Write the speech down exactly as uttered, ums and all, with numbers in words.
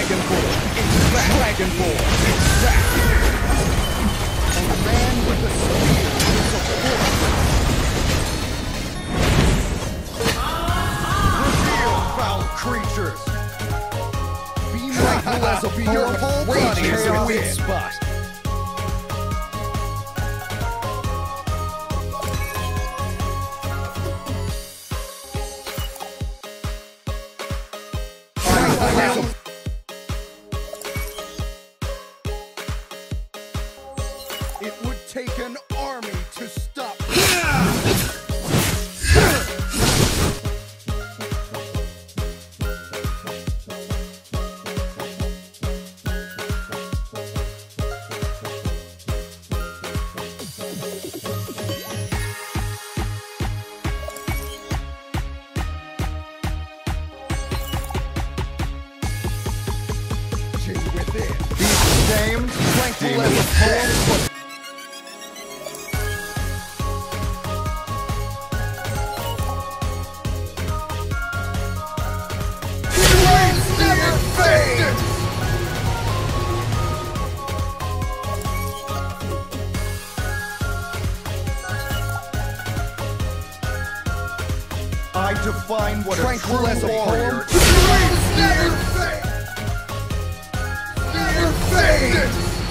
Dragonborn, exact. Dragonborn, exact. And the man with the spear is a force. Reveal, foul creatures. Be mindful as a be your whole body is a weak spot. It would take an army to stop. Within. These games, tranquil as a poem. I define what tranquil a true warrior is. Never fade! Never fade!